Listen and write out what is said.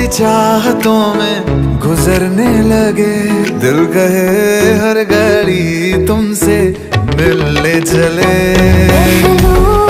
तेरी चाहतों में गुजरने लगे, दिल कहे हर घड़ी तुमसे मिलने चले।